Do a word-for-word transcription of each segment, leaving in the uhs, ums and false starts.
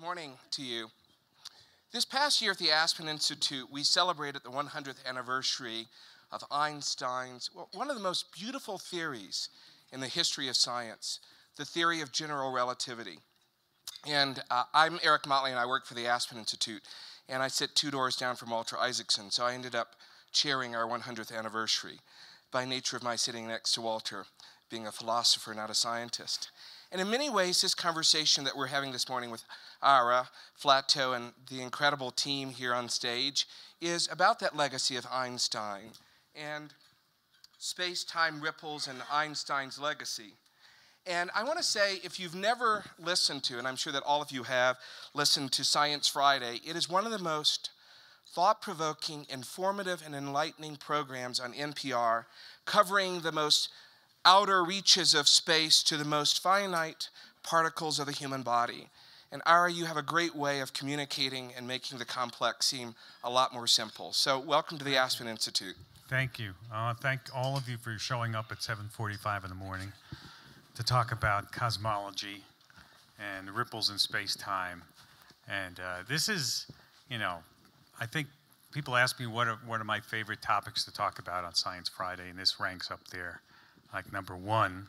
morning to you. This past year at the Aspen Institute, we celebrated the one hundredth anniversary of Einstein's, well, one of the most beautiful theories in the history of science, the theory of general relativity. And uh, I'm Eric Motley, and I work for the Aspen Institute, and I sit two doors down from Walter Isaacson, so I ended up chairing our one hundredth anniversary by nature of my sitting next to Walter, being a philosopher, not a scientist. And in many ways, this conversation that we're having this morning with Ira Flatow and the incredible team here on stage is about that legacy of Einstein and space-time ripples and Einstein's legacy. And I want to say, if you've never listened to, and I'm sure that all of you have listened to Science Friday, it is one of the most thought-provoking, informative, and enlightening programs on N P R, covering the most outer reaches of space to the most finite particles of the human body. And Ira, you have a great way of communicating and making the complex seem a lot more simple. So welcome to the Aspen Institute. Thank you. Uh, thank all of you for showing up at seven forty-five in the morning to talk about cosmology and ripples in space-time. And uh, this is, you know, I think people ask me what are, what are my favorite topics to talk about on Science Friday, and this ranks up there. Like number one,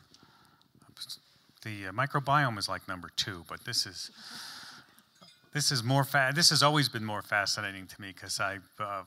the uh, microbiome is like number two, but this is this is more fa this has always been more fascinating to me because I've uh,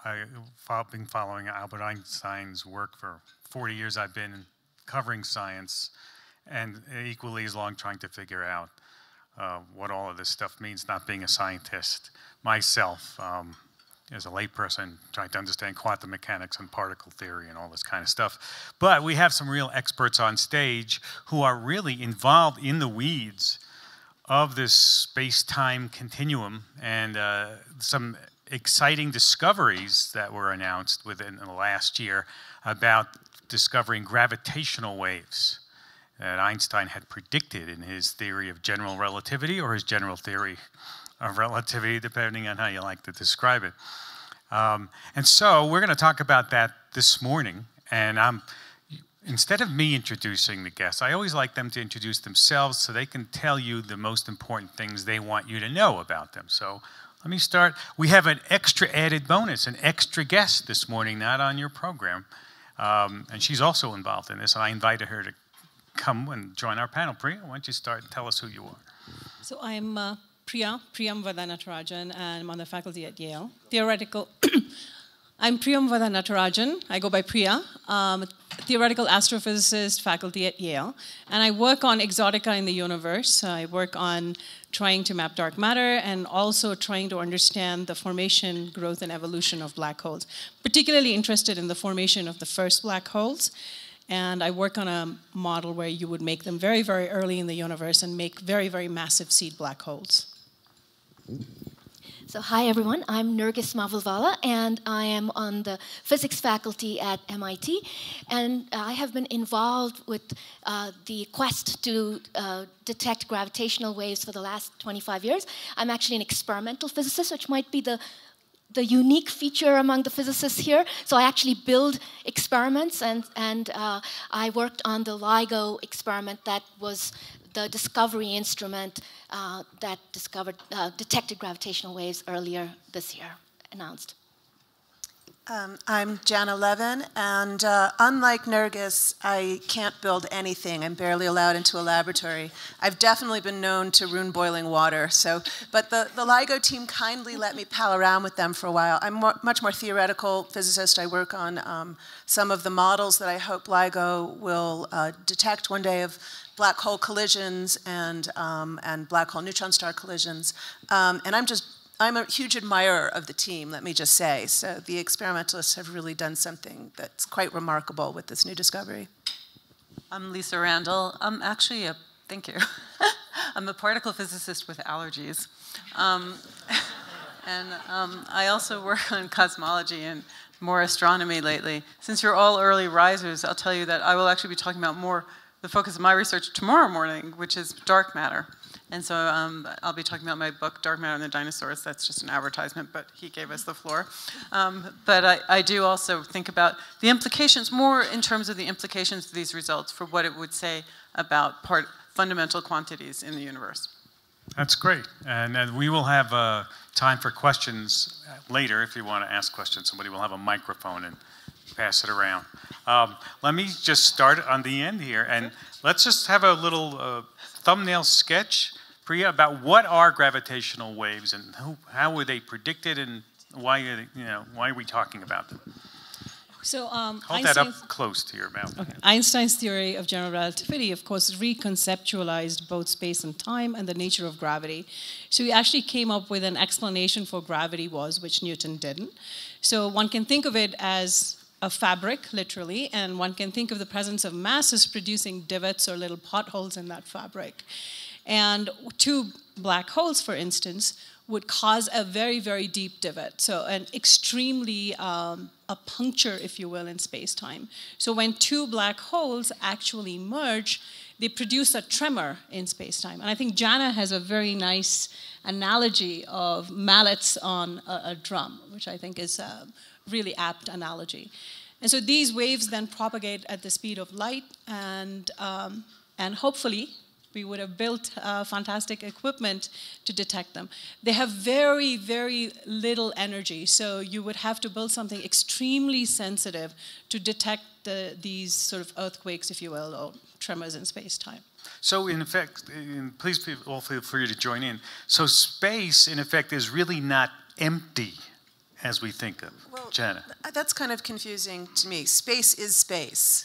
I've been following Albert Einstein's work for forty years. I've been covering science, and equally as long trying to figure out uh, what all of this stuff means. Not being a scientist myself. Um, as a layperson, trying to understand quantum mechanics and particle theory and all this kind of stuff. But we have some real experts on stage who are really involved in the weeds of this space-time continuum, and uh, some exciting discoveries that were announced within the last year about discovering gravitational waves that Einstein had predicted in his theory of general relativity, or his general theory of relativity, depending on how you like to describe it. Um, and so we're going to talk about that this morning. And um, instead of me introducing the guests, I always like them to introduce themselves so they can tell you the most important things they want you to know about them. So let me start. We have an extra added bonus, an extra guest this morning, not on your program. Um, and she's also involved in this. And I invited her to come and join our panel. Priya, why don't you start and tell us who you are? So I'm uh, Priya, Priyam Vadanatarajan, and I'm on the faculty at Yale. Theoretical, I'm Priyam Vadanatarajan, I go by Priya, um, theoretical astrophysicist, faculty at Yale, and I work on exotica in the universe. I work on trying to map dark matter and also trying to understand the formation, growth, and evolution of black holes. Particularly interested in the formation of the first black holes. And I work on a model where you would make them very, very early in the universe and make very, very massive seed black holes. So hi, everyone. I'm Nergis Mavalvala, and I am on the physics faculty at M I T. And I have been involved with uh, the quest to uh, detect gravitational waves for the last twenty-five years. I'm actually an experimental physicist, which might be the the unique feature among the physicists here. So I actually build experiments, and, and uh, I worked on the LIGO experiment that was the discovery instrument uh, that discovered, uh, detected gravitational waves earlier this year, announced. Um, I'm Janna Levin, and uh, unlike Nergis, I can't build anything. I'm barely allowed into a laboratory. I've definitely been known to ruin boiling water, so, but the, the LIGO team kindly let me pal around with them for a while. I'm more, much more theoretical physicist. I work on um, some of the models that I hope LIGO will uh, detect one day of black hole collisions and, um, and black hole neutron star collisions. Um, and I'm just I'm a huge admirer of the team, let me just say. So the experimentalists have really done something that's quite remarkable with this new discovery. I'm Lisa Randall. I'm actually a, thank you. I'm a particle physicist with allergies. Um, and um, I also work on cosmology and more astronomy lately. Since you're all early risers, I'll tell you that I will actually be talking about more the focus of my research tomorrow morning, which is dark matter. And so um, I'll be talking about my book, Dark Matter and the Dinosaurs. That's just an advertisement, but he gave us the floor. Um, but I, I do also think about the implications, more in terms of the implications of these results for what it would say about part, fundamental quantities in the universe. That's great. And, and we will have uh, time for questions later if you want to ask questions. Somebody will have a microphone and pass it around. Um, let me just start on the end here, and let's just have a little uh, thumbnail sketch, Priya, about what are gravitational waves and who, how were they predicted, and why, you know, why are we talking about them? So um, hold that up close to your mouth. Okay. Einstein's theory of general relativity, of course, reconceptualized both space and time and the nature of gravity. So he actually came up with an explanation for gravity was, which Newton didn't. So one can think of it as a fabric, literally, and one can think of the presence of masses producing divots or little potholes in that fabric. And two black holes, for instance, would cause a very, very deep divot. So an extremely, um, a puncture, if you will, in space-time. So when two black holes actually merge, they produce a tremor in space-time. And I think Janna has a very nice analogy of mallets on a, a drum, which I think is a really apt analogy. And so these waves then propagate at the speed of light, and, um, and hopefully, we would have built uh, fantastic equipment to detect them. They have very, very little energy, so you would have to build something extremely sensitive to detect the, these sort of earthquakes, if you will, or tremors in space-time. So in effect, and please all feel free to join in, so space, in effect, is really not empty as we think of. Well, Janna. That's kind of confusing to me. Space is space.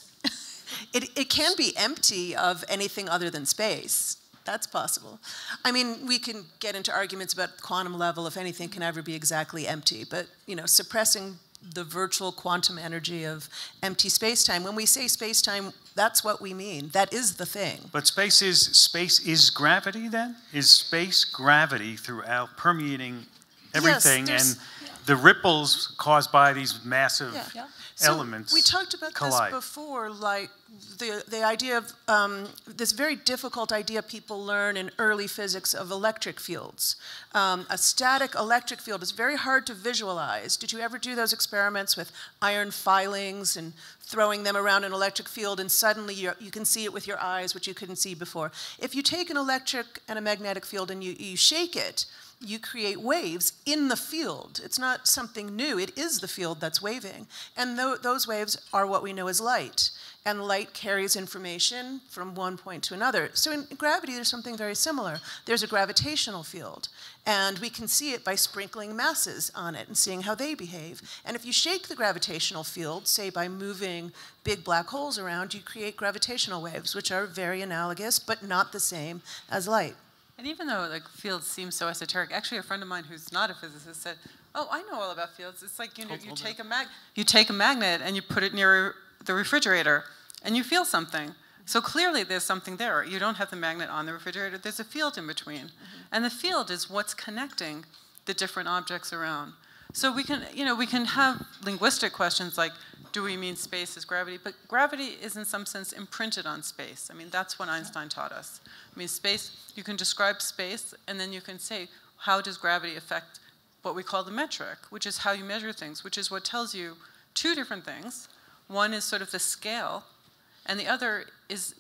It, it can be empty of anything other than space. That's possible. I mean, we can get into arguments about the quantum level, if anything can ever be exactly empty, but, you know, suppressing the virtual quantum energy of empty space-time, when we say space-time, that's what we mean. That is the thing. But space is, space is gravity, then? Is space gravity throughout, permeating everything, yes, and the ripples caused by these massive yeah. Yeah. elements So we talked about collide. this before, like the, the idea of um, this very difficult idea people learn in early physics of electric fields. Um, a static electric field is very hard to visualize. Did you ever do those experiments with iron filings and throwing them around an electric field, and suddenly you're, you can see it with your eyes, which you couldn't see before? If you take an electric and a magnetic field and you, you shake it, you create waves in the field. It's not something new. It is the field that's waving. And th those waves are what we know as light. And light carries information from one point to another. So in gravity, there's something very similar. There's a gravitational field. And we can see it by sprinkling masses on it and seeing how they behave. And if you shake the gravitational field, say by moving big black holes around, you create gravitational waves, which are very analogous, but not the same as light. And even though like fields seem so esoteric, actually a friend of mine who's not a physicist said, "Oh, I know all about fields. It's like you know, you take a mag, you take a magnet and you put it near the refrigerator, and you feel something. So clearly there's something there. You don't have the magnet on the refrigerator. There's a field in between, mm-hmm. and the field is what's connecting the different objects around. So we can, you know, we can have linguistic questions like, do we mean space is gravity? But gravity is in some sense imprinted on space. I mean, that's what Einstein taught us. I mean, space, you can describe space, and then you can say, how does gravity affect what we call the metric, which is how you measure things, which is what tells you two different things. One is sort of the scale, and the other is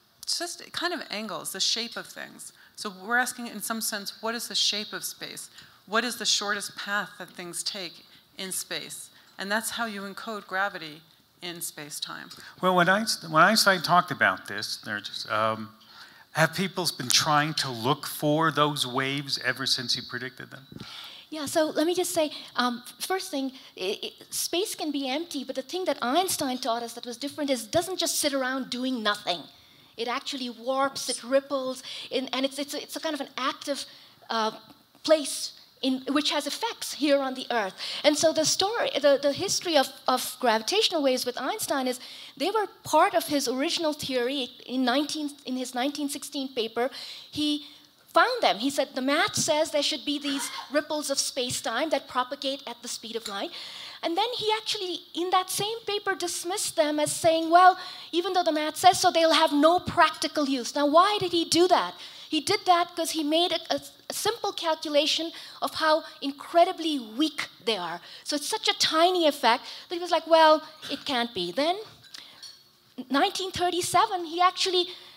just kind of angles, the shape of things. So we're asking, in some sense, what is the shape of space? What is the shortest path that things take in space? And that's how you encode gravity in space-time. Well, when Einstein, when Einstein talked about this, Nergis, um, have people been trying to look for those waves ever since he predicted them? Yeah, so let me just say, um, first thing, it, it, space can be empty, but the thing that Einstein taught us that was different is it doesn't just sit around doing nothing. It actually warps, it ripples, in, and it's, it's, a, it's a kind of an active uh, place in, which has effects here on the Earth. And so the story, the, the history of, of gravitational waves with Einstein is they were part of his original theory. In, nineteen, in his nineteen sixteen paper, he found them. He said the math says there should be these ripples of space-time that propagate at the speed of light. And then he actually, in that same paper, dismissed them as saying, well, even though the math says so, they'll have no practical use. Now, why did he do that? He did that because he made a, a, a simple calculation of how incredibly weak they are. So it's such a tiny effect that he was like, well, it can't be. Then, nineteen thirty-seven, he actually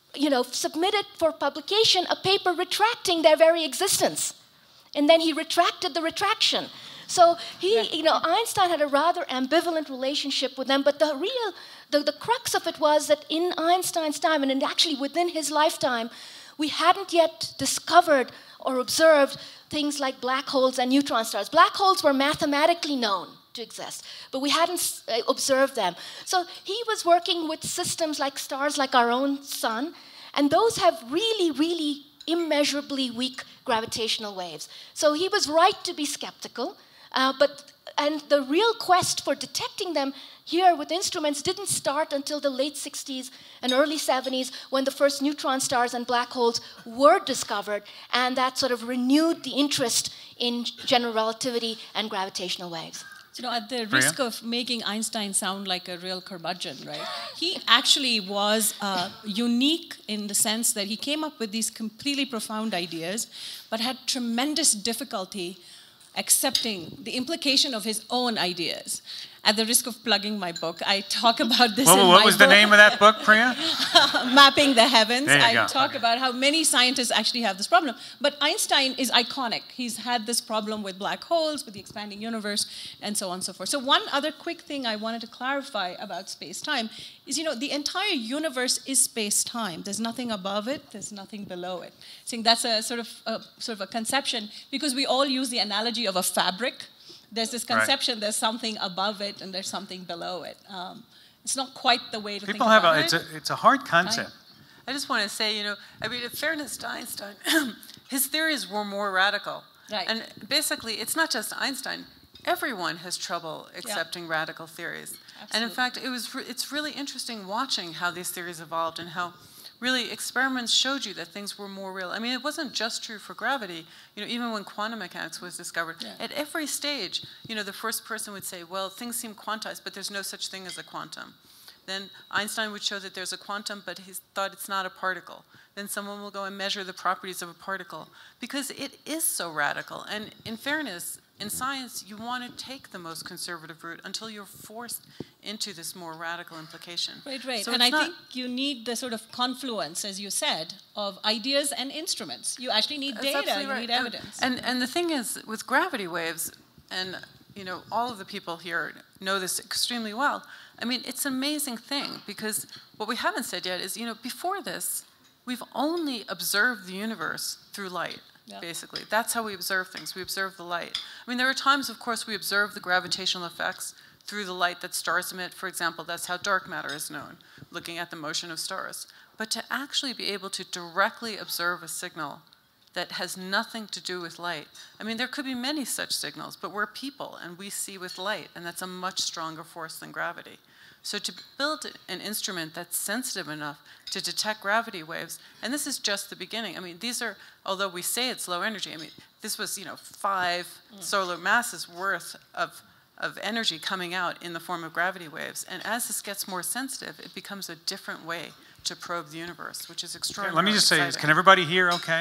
you know, submitted for publication a paper retracting their very existence. And then he retracted the retraction. So he, you know, Einstein had a rather ambivalent relationship with them, but the real, the, the crux of it was that in Einstein's time, and actually within his lifetime, we hadn't yet discovered or observed things like black holes and neutron stars. Black holes were mathematically known to exist, but we hadn't uh, observed them. So he was working with systems like stars like our own sun, and those have really, really immeasurably weak gravitational waves. So he was right to be skeptical, uh, but and the real quest for detecting them here with instruments didn't start until the late sixties and early seventies, when the first neutron stars and black holes were discovered, and that sort of renewed the interest in general relativity and gravitational waves. You know, at the risk of making Einstein sound like a real curmudgeon, right? He actually was uh, unique in the sense that he came up with these completely profound ideas, but had tremendous difficulty accepting the implication of his own ideas. At the risk of plugging my book, I talk about this well, in what my was book. the name of that book, Priya? Mapping the Heavens. There you I go. talk Okay. about how many scientists actually have this problem. But Einstein is iconic. He's had this problem with black holes, with the expanding universe, and so on and so forth. So one other quick thing I wanted to clarify about space-time is, you know, the entire universe is space-time. There's nothing above it. There's nothing below it. I think that's a sort of a, sort of a conception, because we all use the analogy of a fabric. There's this conception, right. There's something above it and there's something below it. Um, it's not quite the way to People think have about a, it. it's a, it's a hard concept. I just want to say, you know, I mean, in fairness to Einstein, his theories were more radical. Right. And basically, it's not just Einstein. Everyone has trouble accepting yeah. radical theories. Absolutely. And in fact, it was re it's really interesting watching how these theories evolved and how really experiments showed you that things were more real. I mean, it wasn't just true for gravity. You know, even when quantum mechanics was discovered, yeah. at every stage, you know, the first person would say, well, things seem quantized, but there's no such thing as a quantum. Then Einstein would show that there's a quantum, but he thought it's not a particle. Then someone will go and measure the properties of a particle, because it is so radical. And in fairness, in science, you want to take the most conservative route until you're forced into this more radical implication. Right, right. So and I not, think you need the sort of confluence, as you said, of ideas and instruments. You actually need data, you right. need evidence. And, and, and the thing is, with gravity waves, and you know, all of the people here know this extremely well, I mean, it's an amazing thing, because what we haven't said yet is, you know, before this, we've only observed the universe through light. Yeah. Basically, that's how we observe things. We observe the light. I mean, there are times, of course, we observe the gravitational effects through the light that stars emit. For example, that's how dark matter is known, looking at the motion of stars. But to actually be able to directly observe a signal that has nothing to do with light, I mean, there could be many such signals, but we're people, and we see with light, and that's a much stronger force than gravity. So to build an instrument that's sensitive enough to detect gravity waves, and this is just the beginning. I mean, these are, although we say it's low energy, I mean, this was, you know, five mm. solar masses worth of, of energy coming out in the form of gravity waves. And as this gets more sensitive, it becomes a different way to probe the universe, which is extraordinary. Let me just exciting. say, can everybody hear okay?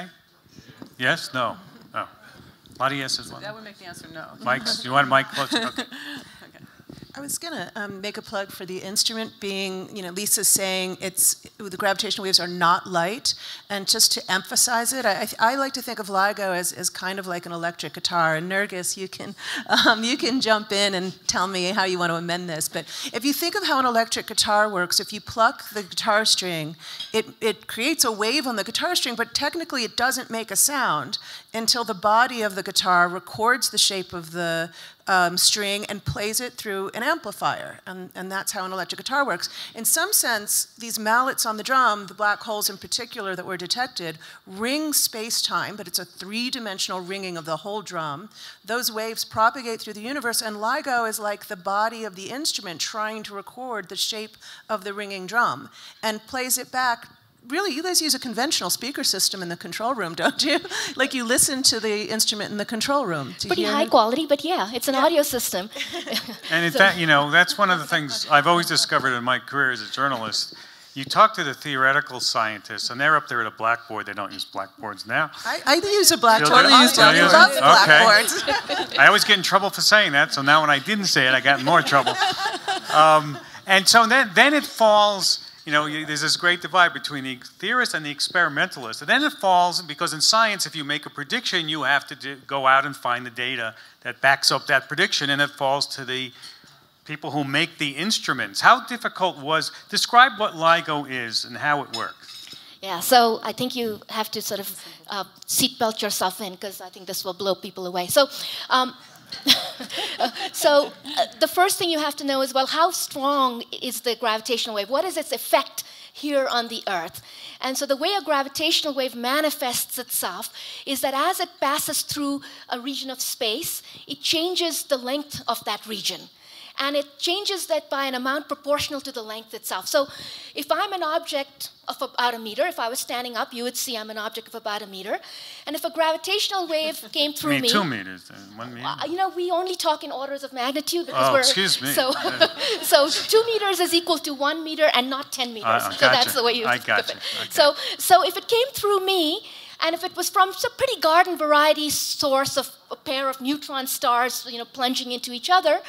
Yes? No? Oh. A lot of yeses. That would make the answer no. Mics? You want a mic closer? Okay. I was going to um, make a plug for the instrument being, you know, Lisa's saying it's, the gravitational waves are not light. And just to emphasize it, I, I like to think of LIGO as, as kind of like an electric guitar. And Nergis, you can, um, you can jump in and tell me how you want to amend this. But if you think of how an electric guitar works, if you pluck the guitar string, it, it creates a wave on the guitar string, but technically it doesn't make a sound until the body of the guitar records the shape of the Um, string and plays it through an amplifier, and, and that's how an electric guitar works. In some sense, these mallets on the drum, the black holes in particular that were detected, ring space-time, but it's a three-dimensional ringing of the whole drum. Those waves propagate through the universe, and LIGO is like the body of the instrument trying to record the shape of the ringing drum, and plays it back. Really, you guys use a conventional speaker system in the control room, don't you? Like you listen to the instrument in the control room. Pretty high it? quality, but yeah, it's an yeah. audio system. And in so. fact, you know, that's one of the things I've always discovered in my career as a journalist. You talk to the theoretical scientists, and they're up there at a blackboard. They don't use blackboards now. I, I use a blackboard. Totally use I love blackboards. Okay. I always get in trouble for saying that, so now when I didn't say it, I got in more trouble. Um, and so then, then it falls you know, you, there's this great divide between the theorist and the experimentalist. And then it falls, because in science, if you make a prediction, you have to do, go out and find the data that backs up that prediction, and it falls to the people who make the instruments. How difficult was, describe what LIGO is and how it works. Yeah, so I think you have to sort of uh, seatbelt yourself in, because I think this will blow people away. So, um, so uh, the first thing you have to know is, well, how strong is the gravitational wave? What is its effect here on the Earth? And so the way a gravitational wave manifests itself is that as it passes through a region of space, it changes the length of that region. And it changes that by an amount proportional to the length itself. So if I'm an object of about a meter, if I was standing up, you would see I'm an object of about a meter. And if a gravitational wave came through I mean, me... two meters, uh, one meter? Uh, you know, we only talk in orders of magnitude. Because oh, we're, excuse me. So, so two meters is equal to one meter and not ten meters. Uh, so gotcha. that's the way you I think gotcha. of it. Okay. So, so if it came through me, and if it was from some pretty garden variety source of a pair of neutron stars, you know, plunging into each other,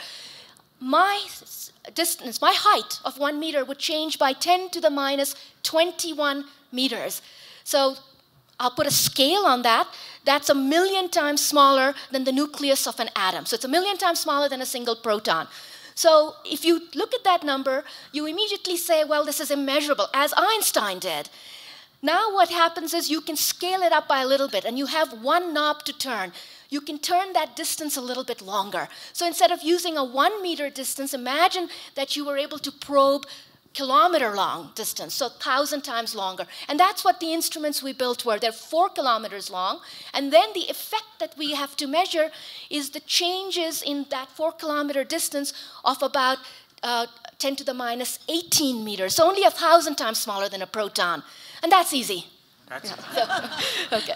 my distance, my height of one meter would change by ten to the minus twenty-one meters. So I'll put a scale on that. That's a million times smaller than the nucleus of an atom. So it's a million times smaller than a single proton. So if you look at that number, you immediately say, well, this is immeasurable, as Einstein did. Now what happens is you can scale it up by a little bit, and you have one knob to turn. You can turn that distance a little bit longer. So instead of using a one meter distance, imagine that you were able to probe kilometer long distance, so a thousand times longer. And that's what the instruments we built were. They're four kilometers long. And then the effect that we have to measure is the changes in that four kilometer distance of about uh, ten to the minus eighteen meters. So only a thousand times smaller than a proton. And that's easy. That's yeah. So, okay.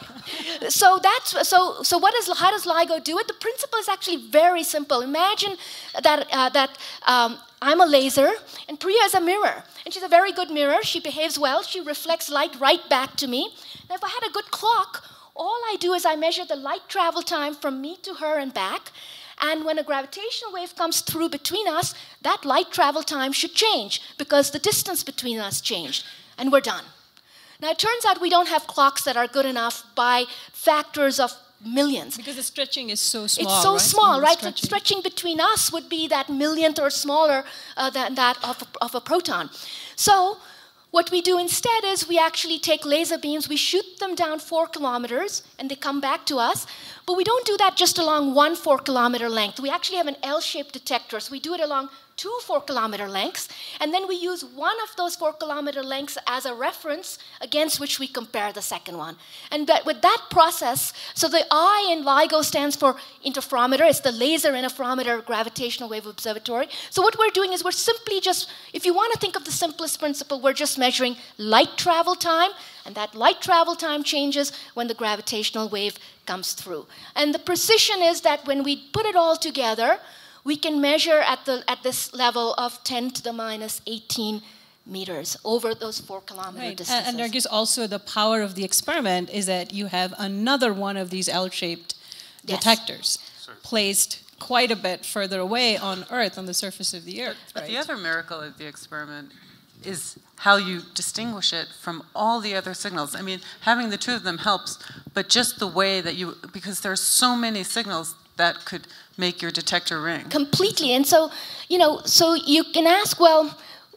So that's so. So what is? How does LIGO do it? The principle is actually very simple. Imagine that uh, that um, I'm a laser and Priya is a mirror, and she's a very good mirror. She behaves well. She reflects light right back to me. And if I had a good clock, all I do is I measure the light travel time from me to her and back. And when a gravitational wave comes through between us, that light travel time should change because the distance between us changed, and we're done. Now, it turns out we don't have clocks that are good enough by factors of millions. Because the stretching is so small, It's so right? small, right? Stretching. The stretching between us would be that millionth or smaller uh, than that of a, of a proton. So what we do instead is we actually take laser beams, we shoot them down four kilometers, and they come back to us. But we don't do that just along one four kilometer length. We actually have an L-shaped detector, so we do it along two four kilometer lengths, and then we use one of those four kilometer lengths as a reference against which we compare the second one. And that, with that process, so the I in LIGO stands for interferometer. It's the Laser Interferometer Gravitational Wave Observatory. So what we're doing is we're simply just, if you want to think of the simplest principle, we're just measuring light travel time, and that light travel time changes when the gravitational wave comes through. And the precision is that when we put it all together, we can measure at, the, at this level of ten to the minus eighteen meters over those four kilometer Right. distances. And, and Nergis, also the power of the experiment is that you have another one of these L-shaped Yes. detectors placed quite a bit further away on Earth, on the surface of the Earth. But right? the other miracle of the experiment is how you distinguish it from all the other signals. I mean, having the two of them helps, but just the way that you, because there are so many signals that could make your detector ring. Completely. And so, you know, so you can ask, well,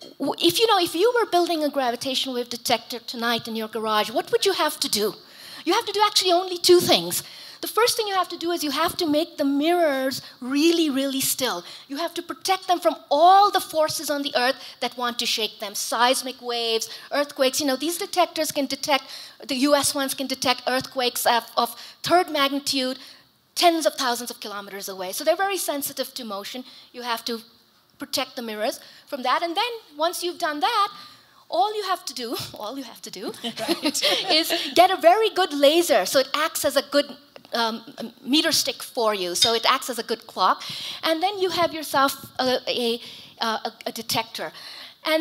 if you know, if you were building a gravitational wave detector tonight in your garage, what would you have to do? You have to do actually only two things. The first thing you have to do is you have to make the mirrors really, really still. You have to protect them from all the forces on the Earth that want to shake them. Seismic waves, earthquakes. You know, these detectors can detect, the U S ones can detect earthquakes of, of third magnitude, tens of thousands of kilometers away. So they're very sensitive to motion. You have to protect the mirrors from that. And then once you've done that, all you have to do, all you have to do right, is get a very good laser. So it acts as a good um, meter stick for you. So it acts as a good clock. And then you have yourself a, a, a, a detector. And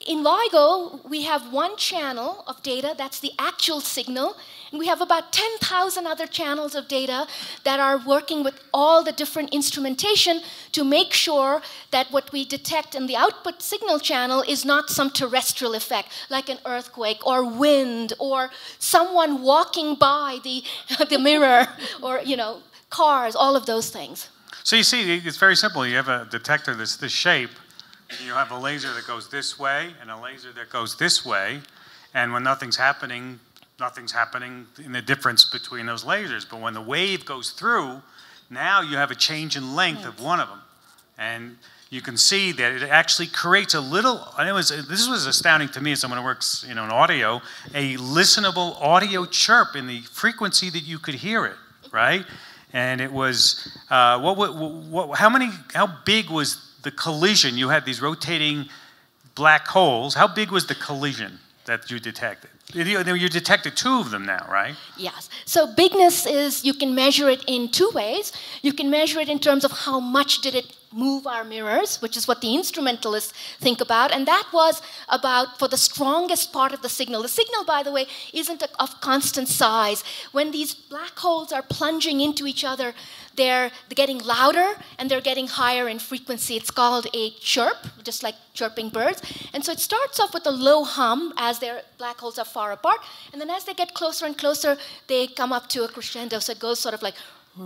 in LIGO, we have one channel of data, that's the actual signal, and we have about ten thousand other channels of data that are working with all the different instrumentation to make sure that what we detect in the output signal channel is not some terrestrial effect, like an earthquake or wind or someone walking by the, the mirror or, you know, cars, all of those things. So you see, it's very simple. You have a detector that's this shape. You have a laser that goes this way and a laser that goes this way. And when nothing's happening, nothing's happening in the difference between those lasers. But when the wave goes through, now you have a change in length of one of them. And you can see that it actually creates a little, and it was, this was astounding to me as someone who works, you know, in audio, a listenable audio chirp in the frequency that you could hear it, right? And it was, uh, what, what, what, how many, how big was the collision? You had these rotating black holes. How big was the collision that you detected? You, you detected two of them now, right? Yes. So bigness is, you can measure it in two ways. You can measure it in terms of how much did it move our mirrors, which is what the instrumentalists think about. And that was about for the strongest part of the signal. The signal, by the way, isn't of constant size. When these black holes are plunging into each other, they're getting louder and they're getting higher in frequency. It's called a chirp, just like chirping birds. And so it starts off with a low hum as their black holes are far apart. And then as they get closer and closer, they come up to a crescendo. So it goes sort of like,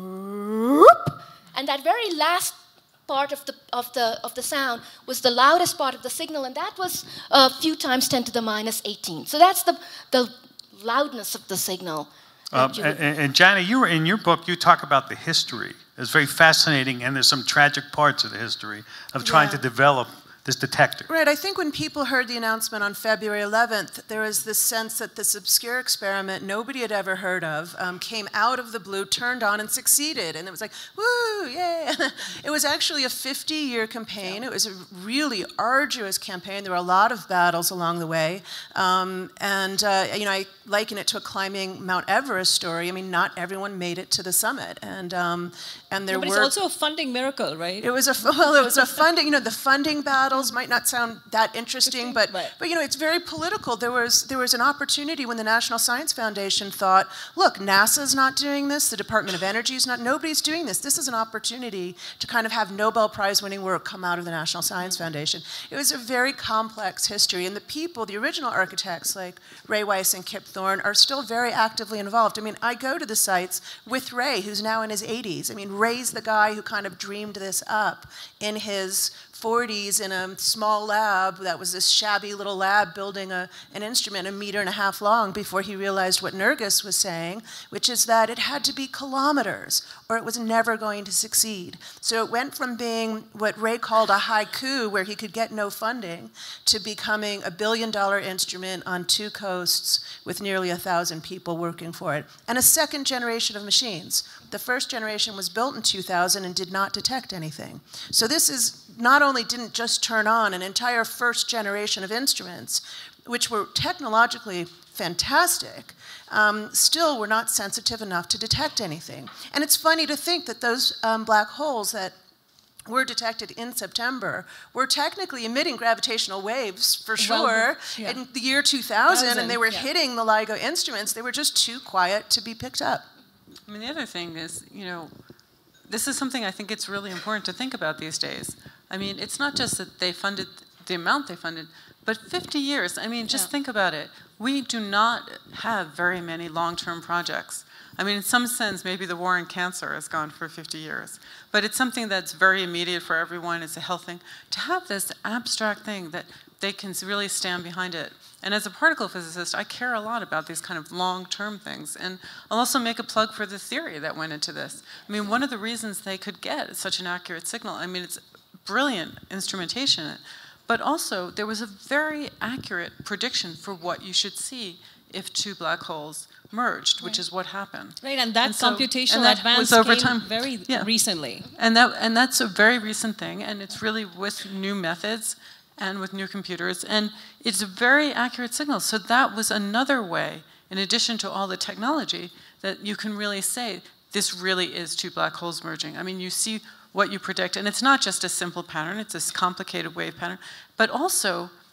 whoop. And that very last part of the, of, the, of the sound was the loudest part of the signal, and that was a few times ten to the minus eighteen. So that's the, the loudness of the signal. Um, and, and Janna, you were, in your book, you talk about the history. It's very fascinating, and there's some tragic parts of the history of trying Yeah. to develop this detector. Right, I think when people heard the announcement on February eleventh, there was this sense that this obscure experiment nobody had ever heard of um, came out of the blue, turned on, and succeeded. And it was like, woo, yay. It was actually a fifty-year campaign. It was a really arduous campaign. There were a lot of battles along the way. Um, and, uh, you know, I liken it to a climbing Mount Everest story. I mean, not everyone made it to the summit. And, um, and there No, but were... it's also a funding miracle, right? It was a, well, it was a funding, you know, the funding battles might not sound that interesting, but, right. but you know, it's very political. There was, there was an opportunity when the National Science Foundation thought, look, NASA's not doing this, the Department of Energy is not, nobody's doing this. This is an opportunity to kind of have Nobel Prize winning work come out of the National Science Foundation. It was a very complex history, and the people, the original architects like Ray Weiss and Kip Thorne are still very actively involved. I mean, I go to the sites with Ray, who's now in his eighties. I mean, Ray's the guy who kind of dreamed this up in his forties in a small lab that was this shabby little lab building a, an instrument a meter and a half long before he realized what Nergis was saying, which is that it had to be kilometers or it was never going to succeed. So it went from being what Ray called a haiku, where he could get no funding, to becoming a billion dollar instrument on two coasts with nearly a thousand people working for it. And a second generation of machines. The first generation was built in two thousand and did not detect anything. So this is not only didn't just turn on an entire first generation of instruments, which were technologically fantastic, um, still were not sensitive enough to detect anything. And it's funny to think that those um, black holes that were detected in September were technically emitting gravitational waves for sure well, yeah. in the year two thousand, Thousand, and they were yeah. hitting the LIGO instruments. They were just too quiet to be picked up. I mean, the other thing is, you know, this is something I think it's really important to think about these days. I mean, it's not just that they funded the amount they funded, but fifty years. I mean, just Yeah. think about it. We do not have very many long-term projects. I mean, in some sense, maybe the war on cancer has gone for fifty years. But it's something that's very immediate for everyone. It's a health thing. To have this abstract thing that they can really stand behind it. And as a particle physicist, I care a lot about these kind of long-term things. And I'll also make a plug for the theory that went into this. I mean, one of the reasons they could get such an accurate signal, I mean, it's brilliant instrumentation, but also there was a very accurate prediction for what you should see if two black holes merged, which right. is what happened. Right, and that And so- computational and that advance was over came time. very Yeah. recently. And that and that's a very recent thing, and it's really with new methods and with new computers, and it's a very accurate signal. So that was another way, in addition to all the technology, that you can really say this really is two black holes merging. I mean, you see what you predict, and it's not just a simple pattern, it's this complicated wave pattern, but also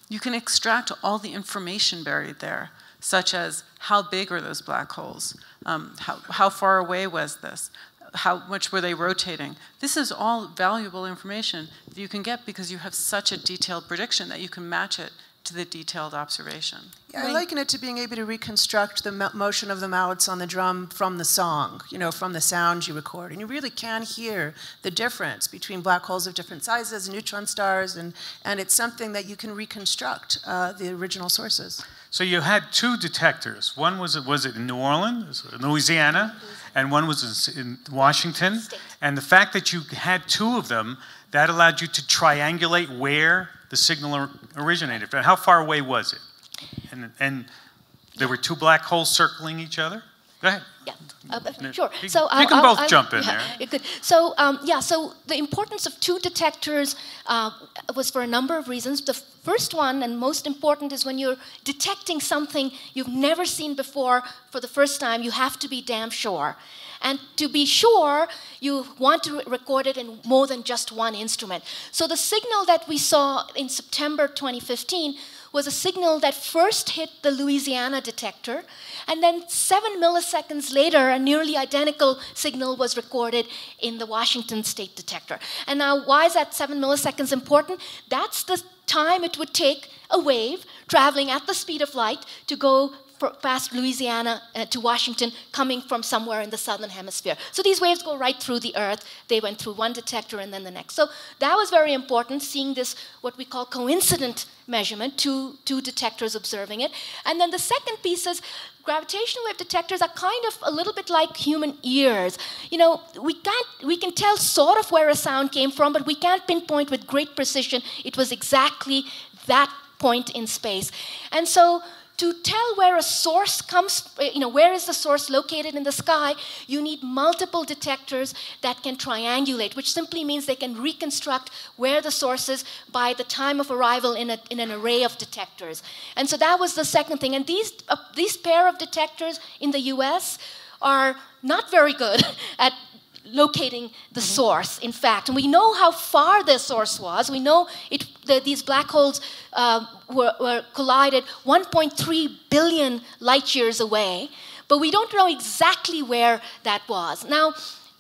you can extract all the information buried there, such as how big are those black holes? Um, how, how far away was this? How much were they rotating? This is all valuable information that you can get because you have such a detailed prediction that you can match it to the detailed observation. Yeah, I liken it to being able to reconstruct the mo motion of the mallets on the drum from the song, you know, from the sounds you record. And you really can hear the difference between black holes of different sizes, neutron stars, and, and it's something that you can reconstruct uh, the original sources. So you had two detectors. One was, was it in New Orleans, Louisiana, and one was in Washington. And the fact that you had two of them, that allowed you to triangulate where the signal originated. How far away was it? And, and there were two black holes circling each other? Go ahead. Yeah, uh, sure. You, so you I'll, can I'll, both I'll, jump in yeah, there. Good. So um, yeah, so the importance of two detectors uh, was for a number of reasons. The first one and most important is when you're detecting something you've never seen before for the first time, you have to be damn sure. And to be sure, you want to record it in more than just one instrument. So the signal that we saw in September twenty fifteen was a signal that first hit the Louisiana detector, and then seven milliseconds later, a nearly identical signal was recorded in the Washington State detector. And now, why is that seven milliseconds important? That's the time it would take a wave traveling at the speed of light to go past Louisiana uh, to Washington, coming from somewhere in the southern hemisphere. So these waves go right through the Earth. They went through one detector and then the next. So that was very important, seeing this, what we call coincident measurement, two, two detectors observing it. And then the second piece is gravitational wave detectors are kind of a little bit like human ears. You know, we can't, we can tell sort of where a sound came from, but we can't pinpoint with great precision it was exactly that point in space. And so to tell where a source comes, you know, where is the source located in the sky, you need multiple detectors that can triangulate, which simply means they can reconstruct where the source is by the time of arrival in, a, in an array of detectors. And so that was the second thing. And these, uh, these pair of detectors in the U S are not very good at locating the mm-hmm. source, in fact. And we know how far the source was. We know it, the, these black holes uh, were, were collided one point three billion light years away, but we don't know exactly where that was. Now,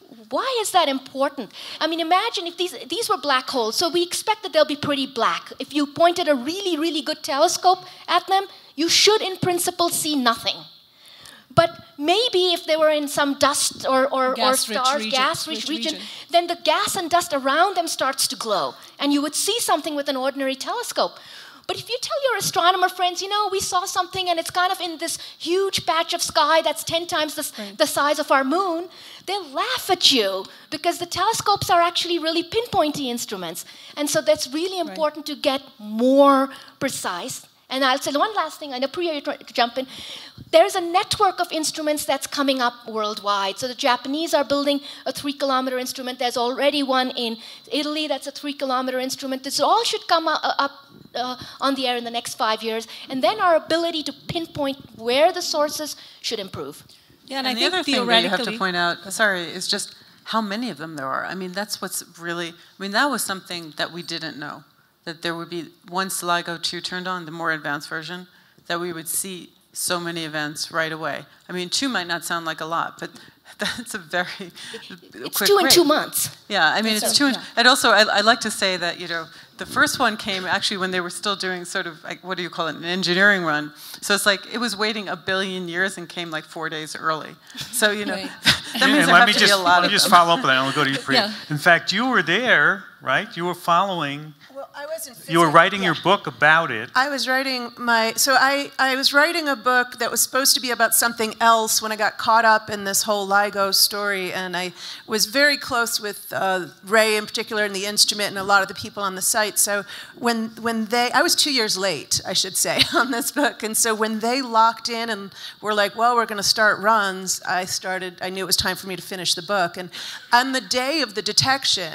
why is that important? I mean, imagine if these, these were black holes, so we expect that they'll be pretty black. If you pointed a really, really good telescope at them, you should, in principle, see nothing. But maybe if they were in some dust or, or, or stars, region, gas-rich region, region, then the gas and dust around them starts to glow, and you would see something with an ordinary telescope. But if you tell your astronomer friends, you know, we saw something and it's kind of in this huge patch of sky that's ten times the, right. the size of our moon, they'll laugh at you because the telescopes are actually really pinpointy instruments. And so that's really important right. to get more precise. And I'll say one last thing. I know, Priya, you're trying to jump in. There's a network of instruments that's coming up worldwide. So the Japanese are building a three-kilometer instrument. There's already one in Italy that's a three-kilometer instrument. This all should come up, up uh, on the air in the next five years. And then our ability to pinpoint where the sources should improve. Yeah, and, and I the think other thing that you have to point out, sorry, is just how many of them there are. I mean, that's what's really, I mean, that was something that we didn't know. That there would be, once LIGO two turned on, the more advanced version, that we would see so many events right away. I mean, two might not sound like a lot, but that's a very it's quick two in rate. two months. Yeah, I mean, so, it's two. Yeah. In, and also, I, I like to say that, you know, the first one came actually when they were still doing sort of, like, what do you call it, an engineering run. So it's like, it was waiting a billion years and came like four days early. So, you know, right. that means and there let have me to just, be a lot let of me just them. follow up on that, and I'll go to you, Priya. Yeah. In fact, you were there, right? You were following. Well, I was in physics. You were writing yeah. your book about it. I was writing my, so I, I was writing a book that was supposed to be about something else when I got caught up in this whole LIGO story, and I was very close with uh, Ray in particular and the instrument and a lot of the people on the site. So when, when they, I was two years late, I should say, on this book, and so when they locked in and were like, well, we're going to start runs, I started, I knew it was time for me to finish the book. And on the day of the detection,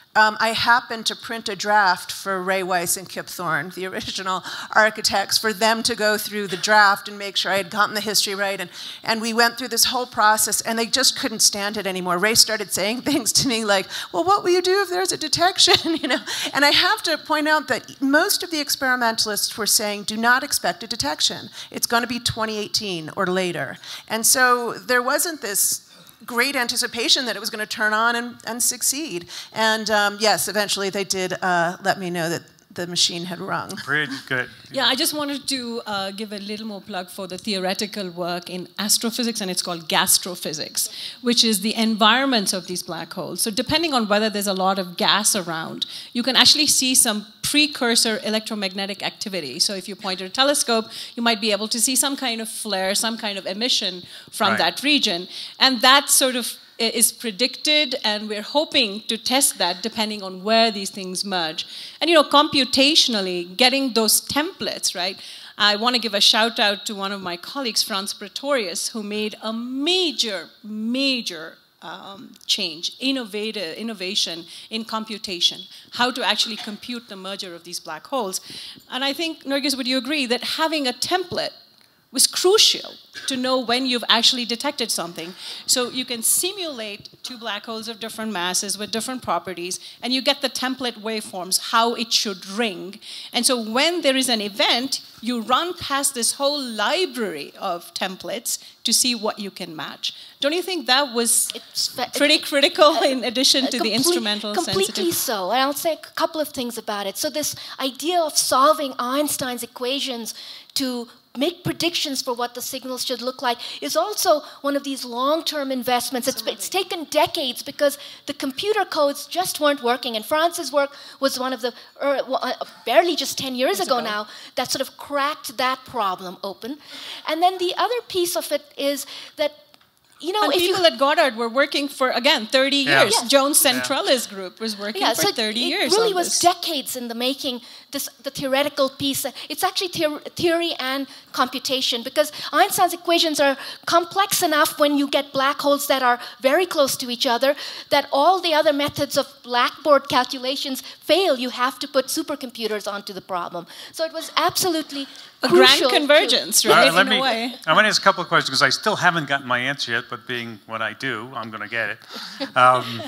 Um, I happened to print a draft for Ray Weiss and Kip Thorne, the original architects, for them to go through the draft and make sure I had gotten the history right. And, and we went through this whole process, and they just couldn't stand it anymore. Ray started saying things to me like, well, what will you do if there's a detection? You know? And I have to point out that most of the experimentalists were saying, do not expect a detection. It's going to be twenty eighteen or later. And so there wasn't this great anticipation that it was going to turn on and, and succeed. And um, yes, eventually they did uh, let me know that the machine had rung. Pretty good. Yeah, I just wanted to uh, give a little more plug for the theoretical work in astrophysics, and it's called gastrophysics, which is the environments of these black holes. So depending on whether there's a lot of gas around, you can actually see some precursor electromagnetic activity. So if you point at a telescope, you might be able to see some kind of flare, some kind of emission from right. that region. And that sort of is predicted, and we're hoping to test that depending on where these things merge. And you know, computationally, getting those templates, right? I want to give a shout out to one of my colleagues, Franz Pretorius, who made a major, major um, change, innovative, innovation in computation, how to actually compute the merger of these black holes. And I think, Nergis, would you agree that having a template was crucial to know when you've actually detected something. So you can simulate two black holes of different masses with different properties, and you get the template waveforms, how it should ring. And so when there is an event, you run past this whole library of templates to see what you can match. Don't you think that was it's pretty critical uh, in addition to complete, the instrumental completely sensitive? so. And I'll say a couple of things about it. So this idea of solving Einstein's equations to make predictions for what the signals should look like is also one of these long-term investments. It's, it's taken decades because the computer codes just weren't working. And Franz's work was one of the, er, uh, barely just ten years ago, ago now, that sort of cracked that problem open. And then the other piece of it is that, you know, and if people you, at Goddard were working for, again, thirty yeah. years. Yeah. Jones Centrales yeah. group was working yeah, for so thirty it years. It really on was this. decades in the making, this, the theoretical piece. It's actually theor theory and computation, because Einstein's equations are complex enough when you get black holes that are very close to each other that all the other methods of blackboard calculations fail. You have to put supercomputers onto the problem. So it was absolutely a grand convergence, to, right? Yes. Let in me, a way. I want to ask a couple of questions because I still haven't gotten my answer yet, but being what I do, I'm going to get it. Um,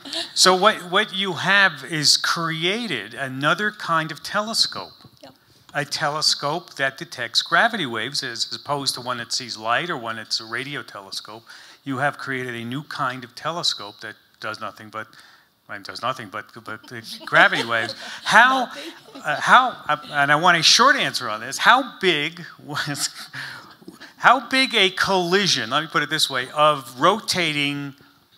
so what, what you have is created another kind of telescope. Yep. A telescope that detects gravity waves as opposed to one that sees light or one that's a radio telescope. You have created a new kind of telescope that does nothing but It does nothing but, but the gravity waves. How, uh, how, uh, and I want a short answer on this. How big was, how big a collision, let me put it this way, of rotating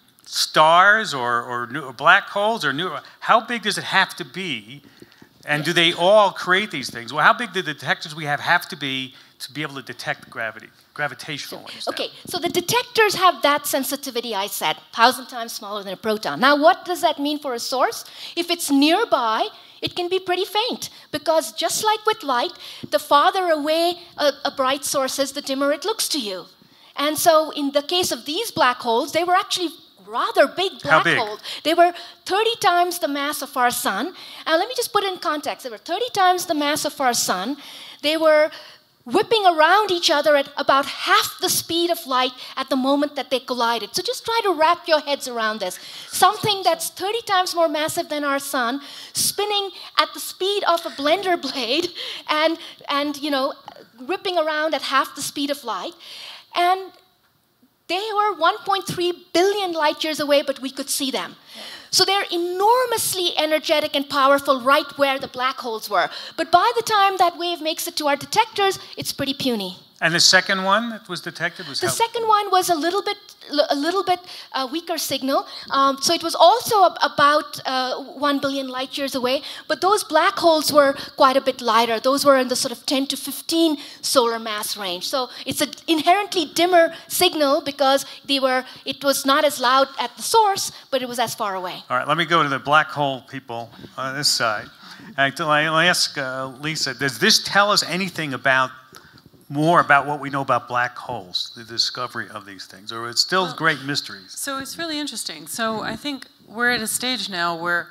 stars or, or, new, or black holes or new, how big does it have to be? And do they all create these things? Well, how big do the detectors we have have to be to be able to detect gravity? Gravitational waves. Okay, so the detectors have that sensitivity I said, thousand times smaller than a proton. Now, what does that mean for a source? If it's nearby, it can be pretty faint, because just like with light, the farther away a, a bright source is, the dimmer it looks to you. And so in the case of these black holes, they were actually rather big black big? holes. They were thirty times the mass of our sun. Now, let me just put it in context. They were thirty times the mass of our sun. They were whipping around each other at about half the speed of light at the moment that they collided. So just try to wrap your heads around this. Something that's thirty times more massive than our sun, spinning at the speed of a blender blade and, and you know, ripping around at half the speed of light. And they were one point three billion light years away, but we could see them. So they're enormously energetic and powerful right where the black holes were. But by the time that wave makes it to our detectors, it's pretty puny. And the second one that was detected was The how? second one was a little bit, a little bit uh, weaker signal. Um, so it was also ab about uh, one billion light years away. But those black holes were quite a bit lighter. Those were in the sort of ten to fifteen solar mass range. So it's an inherently dimmer signal because they were. It was not as loud at the source, but it was as far away. All right, let me go to the black hole people on this side. I'll ask uh, Lisa, does this tell us anything about more about what we know about black holes, the discovery of these things, or it's still well, great mysteries? So it's really interesting. So I think we're at a stage now where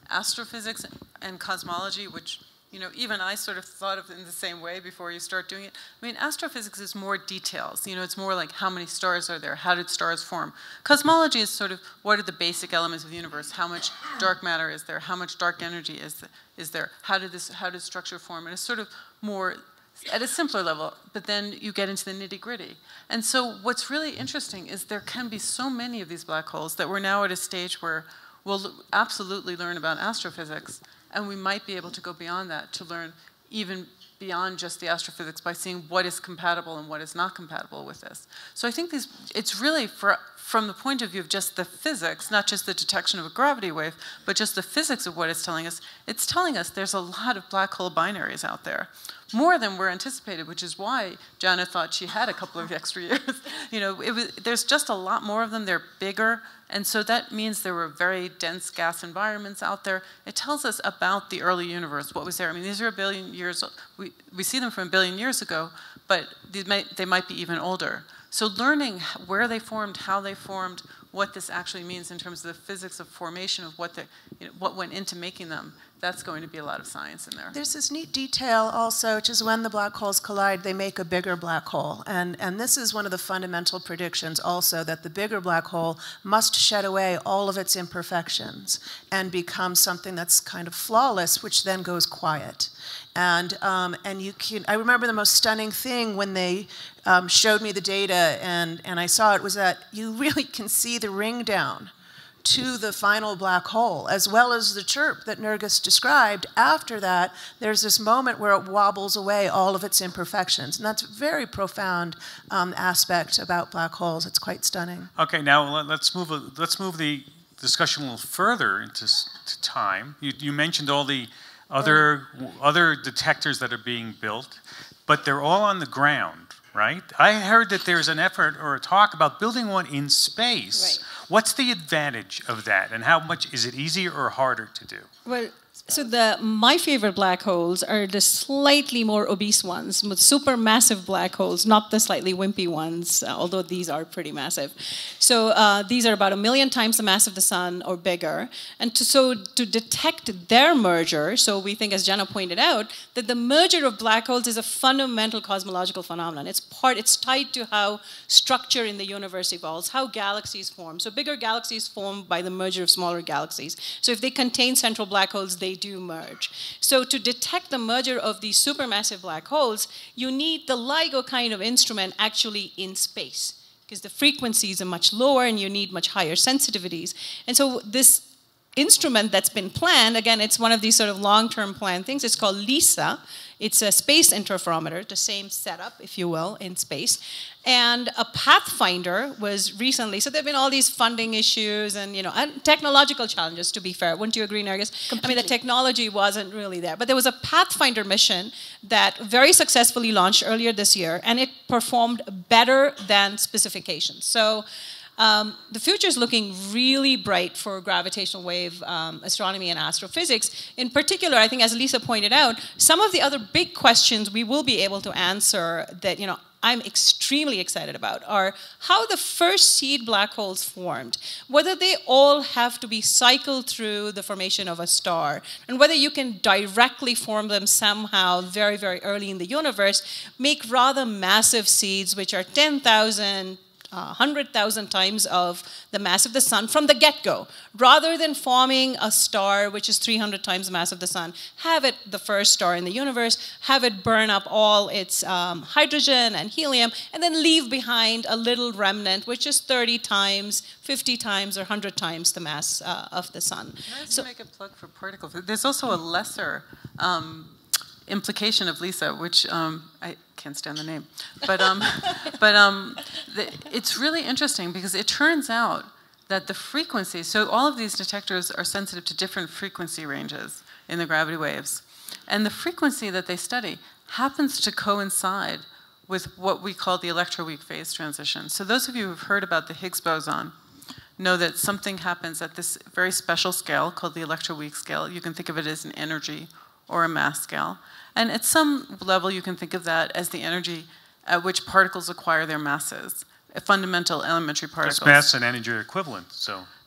astrophysics and cosmology, which, you know, even I sort of thought of it in the same way before you start doing it. I mean, astrophysics is more details. You know, it's more like how many stars are there? How did stars form? Cosmology is sort of what are the basic elements of the universe? How much dark matter is there? How much dark energy is, is there? How did this, how did structure form? And it's sort of more at a simpler level, but then you get into the nitty-gritty. And so what's really interesting is there can be so many of these black holes that we're now at a stage where we'll absolutely learn about astrophysics, and we might be able to go beyond that to learn even beyond just the astrophysics by seeing what is compatible and what is not compatible with this. So I think these, it's really, for, from the point of view of just the physics, not just the detection of a gravity wave, but just the physics of what it's telling us, it's telling us there's a lot of black hole binaries out there. More than were anticipated, which is why Janna thought she had a couple of extra years. You know, it was, there's just a lot more of them. They're bigger, and so that means there were very dense gas environments out there. It tells us about the early universe, what was there. I mean, these are a billion years. We we see them from a billion years ago, but they might they might be even older. So learning where they formed, how they formed, what this actually means in terms of the physics of formation of what, you know, what went into making them, that's going to be a lot of science in there. There's this neat detail also, which is when the black holes collide, they make a bigger black hole. And, and this is one of the fundamental predictions also, that the bigger black hole must shed away all of its imperfections and become something that's kind of flawless, which then goes quiet. And, um, and you can, I remember the most stunning thing when they um, showed me the data and, and I saw it was that you really can see the ring down to the final black hole, as well as the chirp that Nergis described. After that, there's this moment where it wobbles away all of its imperfections. And that's a very profound um, aspect about black holes. It's quite stunning. Okay, now let's move, a, let's move the discussion a little further into to time. You, you mentioned all the other, other detectors that are being built, but they're all on the ground, right? I heard that there's an effort or a talk about building one in space. Right. What's the advantage of that, and how much is it easier or harder to do? Well, so the my favorite black holes are the slightly more obese ones, with supermassive black holes, not the slightly wimpy ones, uh, although these are pretty massive. So uh, these are about a million times the mass of the sun or bigger. And to, so to detect their merger, so we think, as Janna pointed out, that the merger of black holes is a fundamental cosmological phenomenon. It's part, it's tied to how structure in the universe evolves, how galaxies form. So bigger galaxies form by the merger of smaller galaxies. So if they contain central black holes, they do merge. So to detect the merger of these supermassive black holes, you need the LIGO kind of instrument actually in space, because the frequencies are much lower and you need much higher sensitivities. And so this instrument that's been planned, again, it's one of these sort of long-term planned things. It's called LISA. It's a space interferometer, the same setup, if you will, in space. And a Pathfinder was recently, so there have been all these funding issues and, you know, and technological challenges, to be fair. Wouldn't you agree, Nergis? Completely. I mean, the technology wasn't really there. But there was a Pathfinder mission that very successfully launched earlier this year, and it performed better than specifications. So Um, the future is looking really bright for gravitational wave um, astronomy and astrophysics. In particular, I think, as Lisa pointed out, some of the other big questions we will be able to answer that, you know, I'm extremely excited about are how the first seed black holes formed, whether they all have to be cycled through the formation of a star, and whether you can directly form them somehow very, very early in the universe, make rather massive seeds, which are ten thousand, Uh, one hundred thousand times of the mass of the sun from the get-go, rather than forming a star which is three hundred times the mass of the sun. Have it the first star in the universe, have it burn up all its um, hydrogen and helium, and then leave behind a little remnant which is thirty times, fifty times, or one hundred times the mass uh, of the sun. Can I also make a plug for particle physics? There's also a lesser um, implication of LISA, which um, I can't stand the name, but um, but um, the, it's really interesting because it turns out that the frequency, so all of these detectors are sensitive to different frequency ranges in the gravity waves, and the frequency that they study happens to coincide with what we call the electroweak phase transition. So those of you who've heard about the Higgs boson know that something happens at this very special scale called the electroweak scale. You can think of it as an energy or a mass scale. And at some level, you can think of that as the energy at which particles acquire their masses, a fundamental elementary particles. Because mass and energy are equivalent, so.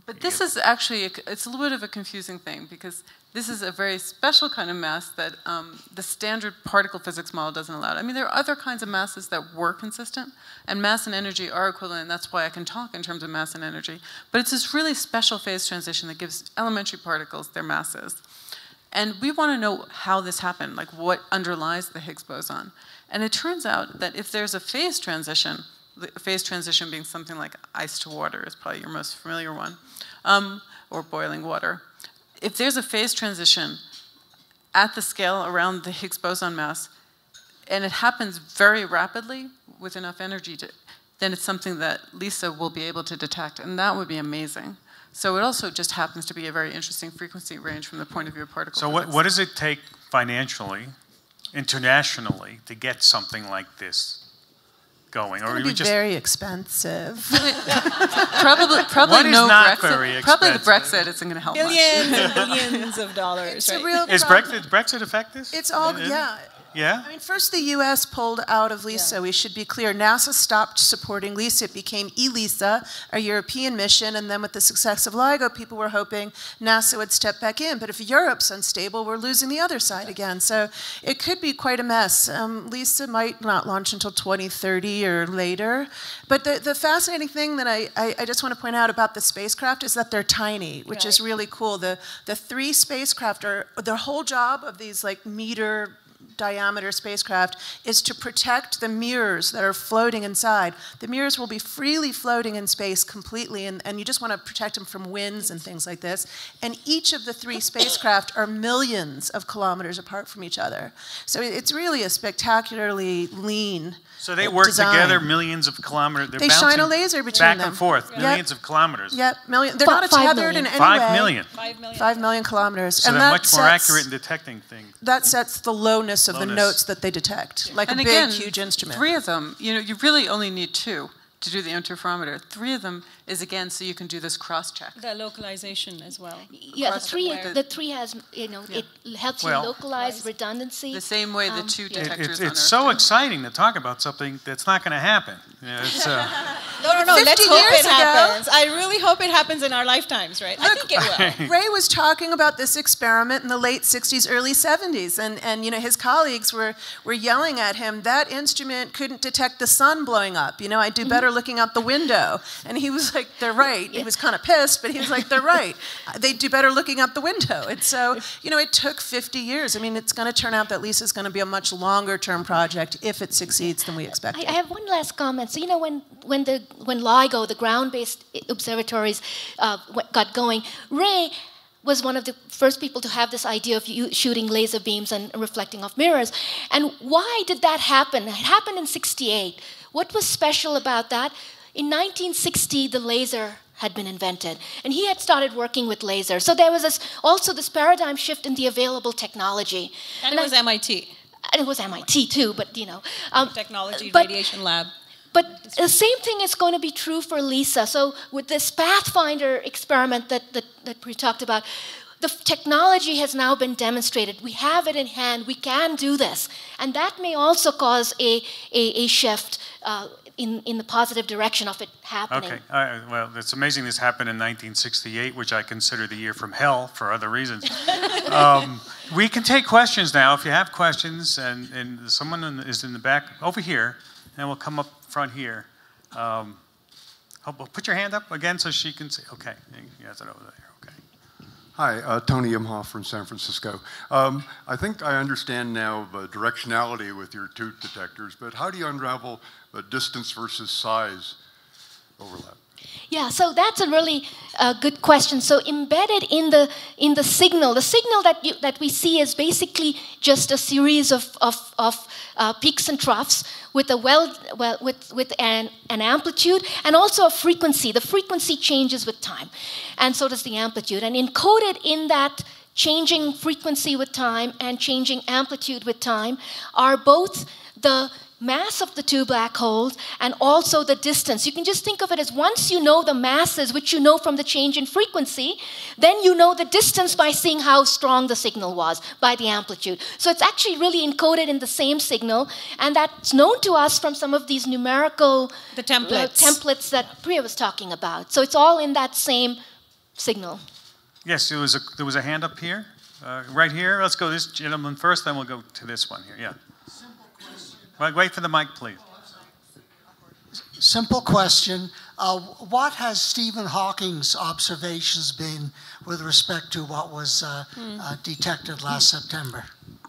But this is actually, a, it's a little bit of a confusing thing because this is a very special kind of mass that um, the standard particle physics model doesn't allow. I mean, there are other kinds of masses that were consistent, and mass and energy are equivalent, and that's why I can talk in terms of mass and energy. But it's this really special phase transition that gives elementary particles their masses. And we want to know how this happened, like what underlies the Higgs boson. And it turns out that if there's a phase transition, a phase transition being something like ice to water is probably your most familiar one, um, or boiling water. If there's a phase transition at the scale around the Higgs boson mass, and it happens very rapidly with enough energy, to, then it's something that LISA will be able to detect, and that would be amazing. So it also just happens to be a very interesting frequency range from the point of view of particle So physics. what, what does it take financially, internationally, to get something like this going? It's going to be just very expensive. probably probably What is no not Brexit. very Probably the expensive? Brexit isn't going to help Billions much. and billions of dollars. It's right? a real Is problem. Brexit, Brexit affect this? It's all, Yeah. yeah. Yeah? I mean, first the U S pulled out of LISA. Yeah. We should be clear. NASA stopped supporting LISA. It became ELISA, a European mission, and then with the success of LIGO, people were hoping NASA would step back in. But if Europe's unstable, we're losing the other side again. So it could be quite a mess. Um, LISA might not launch until twenty thirty or later. But the, the fascinating thing that I, I, I just want to point out about the spacecraft is that they're tiny, which Right. is really cool. The, the three spacecraft are, their whole job of these like meter diameter spacecraft is to protect the mirrors that are floating inside. The mirrors will be freely floating in space completely, and, and you just want to protect them from winds and things like this. And each of the three spacecraft are millions of kilometers apart from each other. So it's really a spectacularly lean So they work design. together millions of kilometers. They're They shine a bouncing laser between back them. and forth, Yep. millions of kilometers. Yep, million. They're Fi- not five tethered in million. any Five way. million. Five million. Five million kilometers. So and they're that much more sets, accurate in detecting things. That sets the lowness of the Lowness. notes that they detect, like and a again, big, huge instrument. Three of them, you know, you really only need two to do the interferometer. Three of them is, again, so you can do this cross-check. The localization as well. Yeah, the Across the three, wire. the three has, you know, it helps Well- you localize redundancy. The same way the Um, two yeah. It- detectors it's on it's Earth so do. exciting to talk about something that's not going to happen. You know, it's, uh, No, no, no. Let's fifty hope years it ago- happens. I really hope it happens in our lifetimes, right? I think it will. Ray was talking about this experiment in the late sixties, early seventies, and, and you know, his colleagues were, were yelling at him, that instrument couldn't detect the sun blowing up. You know, I do better looking out the window. And he was like, they're right. He was kind of pissed, but he was like, they're right. They do better looking out the window. And so, you know, it took fifty years. I mean, it's going to turn out that LISA is going to be a much longer term project if it succeeds than we expected. I, I have one last comment. So you know, when when the when LIGO, the ground-based observatories, uh, w- got going, Ray was one of the first people to have this idea of you shooting laser beams and reflecting off mirrors. And why did that happen? It happened in sixty-eight. What was special about that? In nineteen sixty, the laser had been invented, and he had started working with lasers. So there was this, also this paradigm shift in the available technology. And it was I- M I T, and it was M I T too, but you know. Um, Technology but- Radiation Lab. But the same thing is going to be true for LISA. So with this Pathfinder experiment that, that, that we talked about, the f- technology has now been demonstrated. We have it in hand. We can do this. And that may also cause a, a, a shift uh, in, in the positive direction of it happening. okay. All right. Well, it's amazing this happened in nineteen sixty-eight, which I consider the year from hell for other reasons. um, we can take questions now. If you have questions, and, and someone in, is in the back over here, and we'll come up front here. Um, oh, well, put your hand up again so she can see. Okay. He has it over there. Okay. Hi, uh, Tony Imhoff from San Francisco. Um, I think I understand now the directionality with your two detectors, but how do you unravel the distance versus size overlap? Yeah, so that's a really uh, good question. So embedded in the in the signal, the signal that you, that we see is basically just a series of of, of uh, peaks and troughs with a well, well with with an an amplitude and also a frequency. The frequency changes with time, and so does the amplitude. And encoded in that changing frequency with time and changing amplitude with time are both the mass of the two black holes and also the distance. You can just think of it as once you know the masses, which you know from the change in frequency, then you know the distance by seeing how strong the signal was by the amplitude. So it's actually really encoded in the same signal, and that's known to us from some of these numerical The templates. uh, templates that Priya was talking about. So it's all in that same signal. Yes, there was a, there was a hand up here. Uh, right here. Let's go this gentleman first, then we'll go to this one here. Yeah. Simple question. Wait, wait for the mic, please. Simple question. Uh, what has Stephen Hawking's observations been with respect to what was uh, mm. uh, detected last September?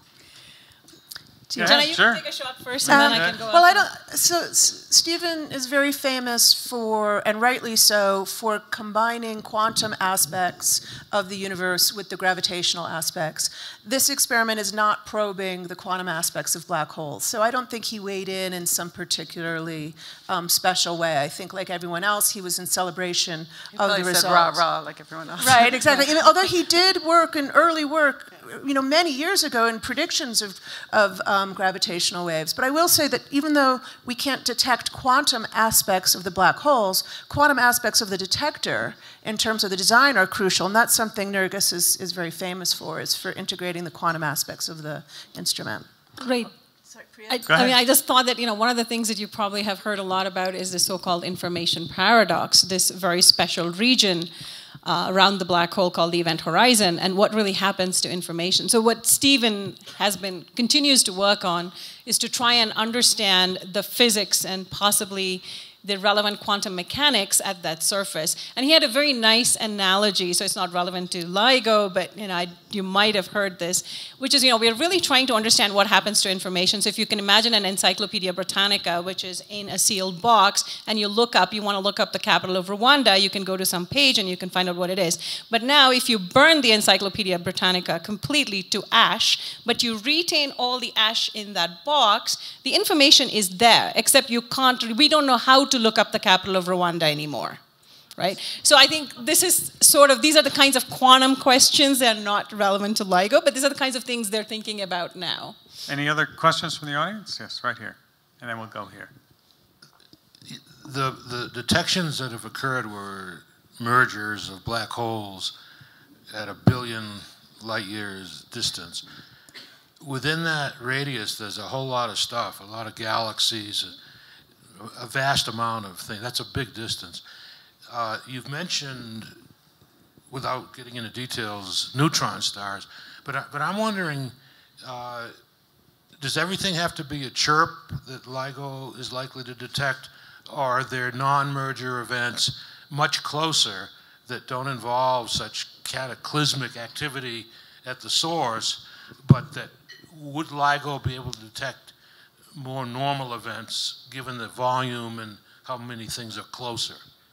Yeah, Janna, you sure. can take a shot first, and um, then I can go. Well, on. I don't. So S- Stephen is very famous for, and rightly so, for combining quantum aspects of the universe with the gravitational aspects. This experiment is not probing the quantum aspects of black holes, so I don't think he weighed in in some particularly um, special way. I think, like everyone else, he was in celebration he of the said results. Rah rah, like everyone else. Right, exactly. I mean, although he did work in early work, you know, many years ago in predictions of of um, gravitational waves. But I will say that even though we can't detect quantum aspects of the black holes, quantum aspects of the detector in terms of the design are crucial, and that's something Nergis is, is very famous for, is for integrating the quantum aspects of the instrument. Right. Sorry, Priya. I, I mean, I just thought that, you know, one of the things that you probably have heard a lot about is the so-called information paradox, this very special region Uh, around the black hole called the event horizon, and what really happens to information. So what Stephen has been continues to work on is to try and understand the physics and possibly the relevant quantum mechanics at that surface. And he had a very nice analogy, so it's not relevant to LIGO, but you know, I, you might have heard this, which is, you know, we're really trying to understand what happens to information. So if you can imagine an Encyclopedia Britannica, which is in a sealed box, and you look up, you want to look up the capital of Rwanda, you can go to some page and you can find out what it is. But now if you burn the Encyclopedia Britannica completely to ash, but you retain all the ash in that box, the information is there, except you can't, we don't know how to look up the capital of Rwanda anymore, right? So I think this is sort of, these are the kinds of quantum questions that are not relevant to LIGO, but these are the kinds of things they're thinking about now. Any other questions from the audience? Yes, right here. And then we'll go here. The, the detections that have occurred were mergers of black holes at a billion light years distance. Within that radius, there's a whole lot of stuff, a lot of galaxies, a vast amount of things. That's a big distance. Uh, you've mentioned, without getting into details, neutron stars, but, I, but I'm wondering, uh, does everything have to be a chirp that LIGO is likely to detect, or are there non-merger events much closer that don't involve such cataclysmic activity at the source, but that would LIGO be able to detect more normal events given the volume and how many things are closer?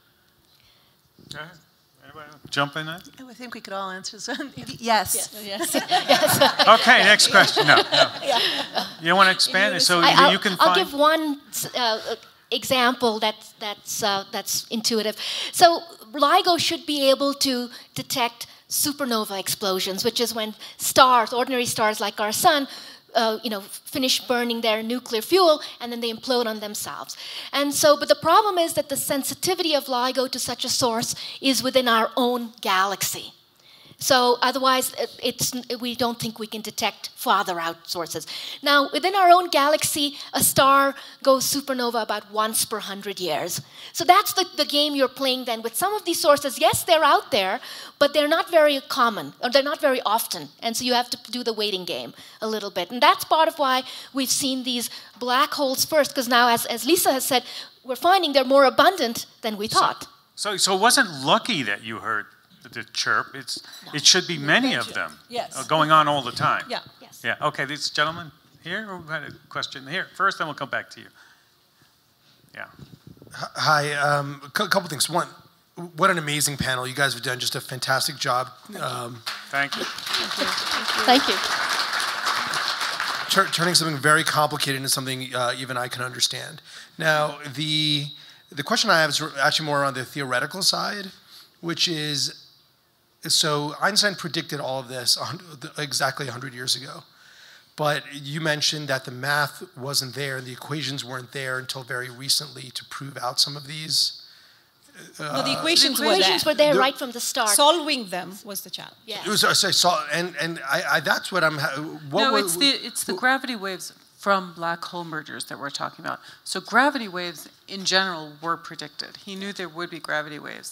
Go ahead. Anybody jump in there? I think we could all answer this. Yes. Yes. Yes. Okay, next question. No, no. Yeah. You want to expand it so I, you, I'll, you can I'll find... give one uh, example that's, that's, uh, that's intuitive. So LIGO should be able to detect supernova explosions, which is when stars, ordinary stars like our sun, Uh, you know, finish burning their nuclear fuel, and then they implode on themselves. And so, but the problem is that the sensitivity of LIGO to such a source is within our own galaxy. So otherwise, it's, we don't think we can detect farther out sources. Now, within our own galaxy, a star goes supernova about once per hundred years. So that's the, the game you're playing then with some of these sources. Yes, they're out there, but they're not very common, or they're not very often. And so you have to do the waiting game a little bit. And that's part of why we've seen these black holes first, because now, as, as Lisa has said, we're finding they're more abundant than we thought. So, so it wasn't lucky that you heard the chirp. It's no. It should be many of them. Yes. Uh, going on all the time. Yeah. Yes. Yeah. Okay. This gentleman here who had a question here first, then we'll come back to you. Yeah. Hi. Um, a couple things. One, what an amazing panel. You guys have done just a fantastic job. Um, Thank you. Thank you. Tur turning something very complicated into something uh, even I can understand. Now, the the question I have is actually more on the theoretical side, which is. So Einstein predicted all of this exactly one hundred years ago. But you mentioned that the math wasn't there and the equations weren't there until very recently to prove out some of these. Uh, no, the equations, the equations were there, were there the, right from the start. Solving them was the challenge. Yeah. It was, I saw, and, and I, I, that's what I'm... What no, was, it's the, it's the gravity waves from black hole mergers that we're talking about. So gravity waves in general were predicted. He knew there would be gravity waves.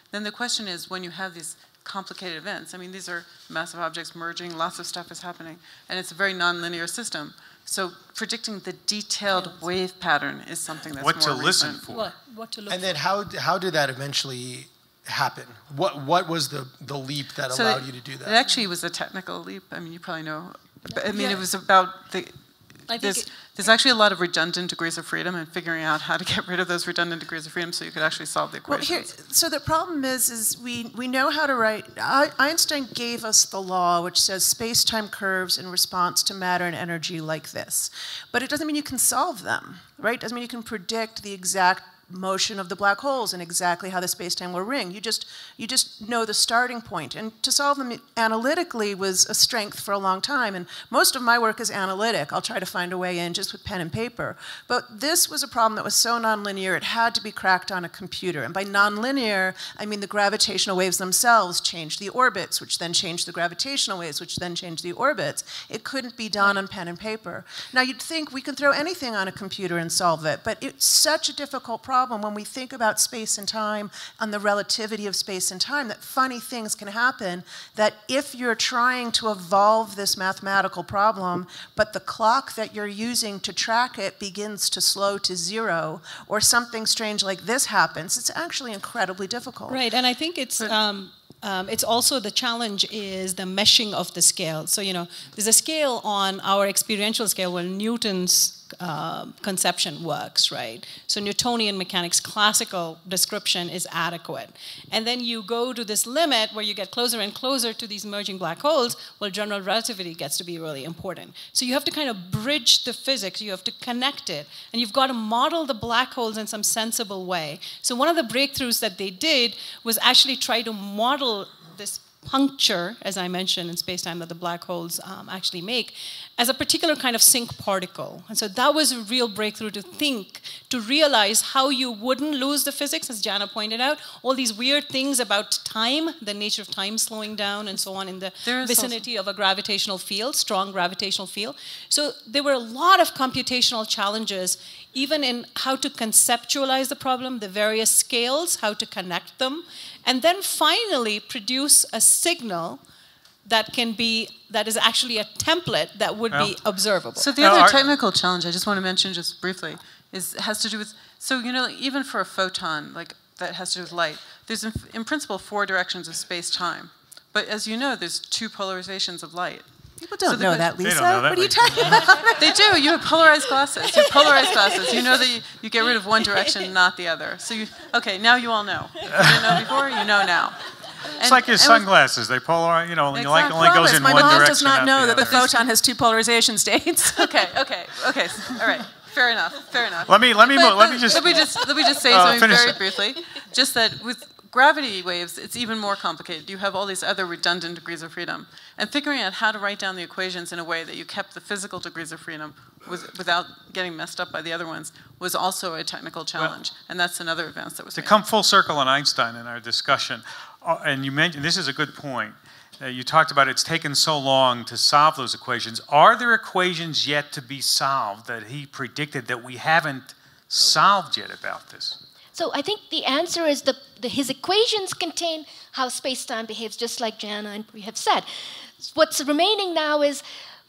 then the question is, when you have these complicated events, I mean, these are massive objects merging, lots of stuff is happening, and it's a very nonlinear system. So predicting the detailed wave pattern is something that's what more to listen recent. for. What, what to look And then for. how how did that eventually happen? What what was the the leap that So allowed it, you to do that? It actually was a technical leap. I mean, you probably know. But, I mean, Yeah. it was about the. I think There's, it- there's actually a lot of redundant degrees of freedom, and figuring out how to get rid of those redundant degrees of freedom so you could actually solve the Well, equations. here, so the problem is, is we, we know how to write. I, Einstein gave us the law which says space-time curves in response to matter and energy like this. But it doesn't mean you can solve them, right? It doesn't mean you can predict the exact motion of the black holes and exactly how the space-time will ring. You just, you just know the starting point. And to solve them analytically was a strength for a long time. And most of my work is analytic. I'll try to find a way in just with pen and paper. But this was a problem that was so nonlinear, it had to be cracked on a computer. And by nonlinear, I mean the gravitational waves themselves changed the orbits, which then changed the gravitational waves, which then changed the orbits. It couldn't be done on pen and paper. Now, you'd think we can throw anything on a computer and solve it, but it's such a difficult problem when we think about space and time and the relativity of space and time, that funny things can happen, that if you're trying to evolve this mathematical problem, but the clock that you're using to track it begins to slow to zero, or something strange like this happens, it's actually incredibly difficult. Right, and I think it's um, um, it's also the challenge is the meshing of the scale. So, you know, there's a scale on our experiential scale where Newton's Uh, conception works, right? So Newtonian mechanics, classical description is adequate. And then you go to this limit where you get closer and closer to these merging black holes, well, general relativity gets to be really important. So you have to kind of bridge the physics, you have to connect it, and you've got to model the black holes in some sensible way. So one of the breakthroughs that they did was actually try to model this puncture, as I mentioned, in space-time that the black holes um, actually make, as a particular kind of sync particle. And so that was a real breakthrough to think, to realize how you wouldn't lose the physics, as Janna pointed out, all these weird things about time, the nature of time slowing down and so on in the vicinity of a gravitational field, strong gravitational field. So there were a lot of computational challenges, even in how to conceptualize the problem, the various scales, how to connect them, and then finally produce a signal that can be, that is actually a template that would well, be observable. So the other technical challenge I just want to mention just briefly is has to do with, so you know, even for a photon, like that has to do with light, there's in, in principle four directions of space-time. But as you know, there's two polarizations of light. People don't so know that, Lisa. Know that, what are you talking about? They do. You have polarized glasses. You have polarized glasses. You know that you, you get rid of one direction, not the other. So you, okay, now you all know. If you didn't know before, you know now. It's and, like your sunglasses. They polarize, you know, exactly. like only goes in My one mom direction. does not know the that the other. photon has two polarization states. okay, okay, okay. All right. Fair enough. Fair enough. Let me let me but, move, but, let me just let me just let me just say uh, something very it. briefly. Just that with gravity waves, it's even more complicated. You have all these other redundant degrees of freedom, and figuring out how to write down the equations in a way that you kept the physical degrees of freedom was, without getting messed up by the other ones was also a technical challenge, well, and that's another advance that was to made. come full circle on Einstein in our discussion, uh, and you mentioned this is a good point. Uh, you talked about it's taken so long to solve those equations. Are there equations yet to be solved that he predicted that we haven't solved yet about this? So I think the answer is the, the his equations contain how space-time behaves, just like Janna and we have said. What's remaining now is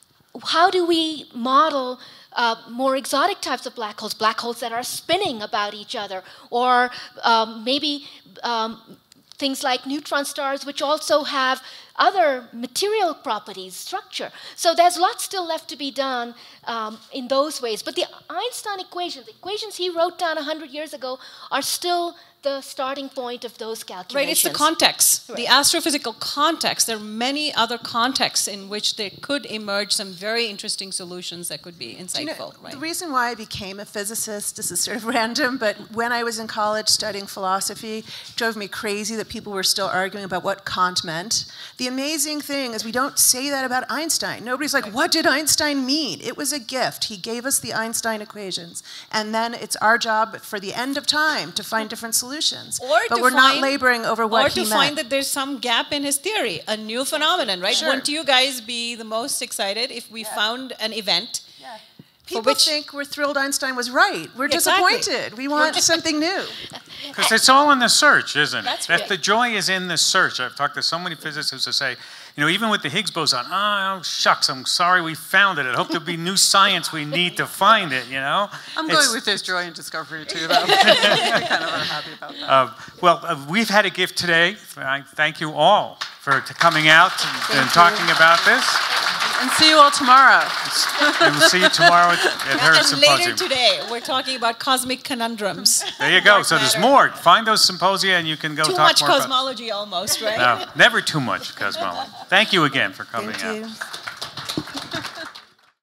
how do we model uh, more exotic types of black holes, black holes that are spinning about each other, or um, maybe um, things like neutron stars, which also have other material properties, structure. So there's lots still left to be done um, in those ways. But the Einstein equations, the equations he wrote down one hundred years ago, are still the starting point of those calculations. Right, it's the context, right. The astrophysical context. There are many other contexts in which there could emerge some very interesting solutions that could be insightful. You know, right? The reason why I became a physicist, this is sort of random, but when I was in college studying philosophy, it drove me crazy that people were still arguing about what Kant meant. The amazing thing is we don't say that about Einstein. Nobody's like, what did Einstein mean? It was a gift. He gave us the Einstein equations. And then it's our job for the end of time to find different solutions. Or but to we're find, not laboring over what or he to meant. find that there's some gap in his theory, a new phenomenon, right? Sure. Wouldn't you guys be the most excited if we yeah. found an event yeah. People which, think we're thrilled Einstein was right. We're exactly. disappointed. We want something new. Because it's all in the search, isn't it? That's That's right. The joy is in the search. I've talked to so many physicists who say, you know, even with the Higgs boson, oh, shucks, I'm sorry we found it. I hope there'll be new science we need to find it, you know? I'm It's, going with this joy and discovery, too, though. We kind of are happy about that. Uh, well, uh, we've had a gift today. I thank you all for to coming out and, and talking about this. And see you all tomorrow. And we'll see you tomorrow at, at her and symposium. later today, we're talking about cosmic conundrums. There you go. So there's more. Find those symposia and you can go Too talk much more cosmology almost, right? about it. No, never too much cosmology. Thank you again for coming Thank out. you.